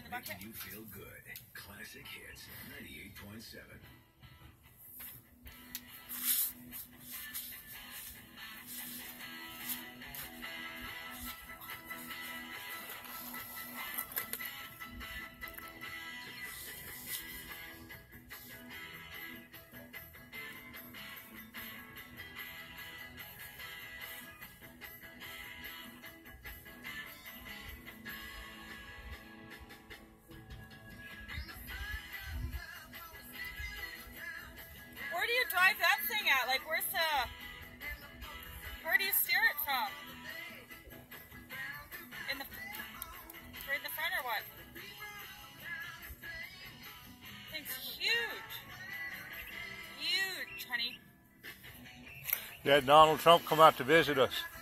bucket? Making you feel good. Classic Hits 98.7. Where do you drive that thing at? Like, where do you steer it from? Right in the front or what? Thing's huge. Huge, honey. Yeah, Donald Trump come out to visit us.